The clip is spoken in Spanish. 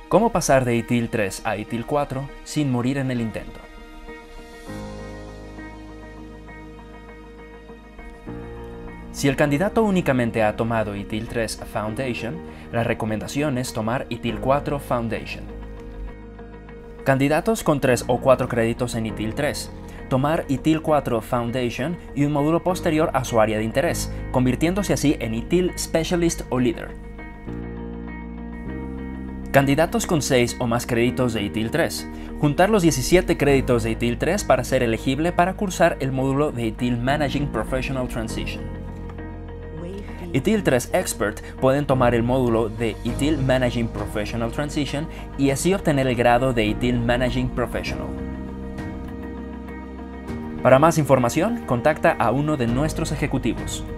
¿Cómo pasar de ITIL 3 a ITIL 4 sin morir en el intento? Si el candidato únicamente ha tomado ITIL 3 Foundation, la recomendación es tomar ITIL 4 Foundation. Candidatos con 3 o 4 créditos en ITIL 3, tomar ITIL 4 Foundation y un módulo posterior a su área de interés, convirtiéndose así en ITIL Specialist o Leader. Candidatos con 6 o más créditos de ITIL 3, juntar los 17 créditos de ITIL 3 para ser elegible para cursar el módulo de ITIL Managing Professional Transition. ITIL 3 Expert pueden tomar el módulo de ITIL Managing Professional Transition y así obtener el grado de ITIL Managing Professional. Para más información, contacta a uno de nuestros ejecutivos.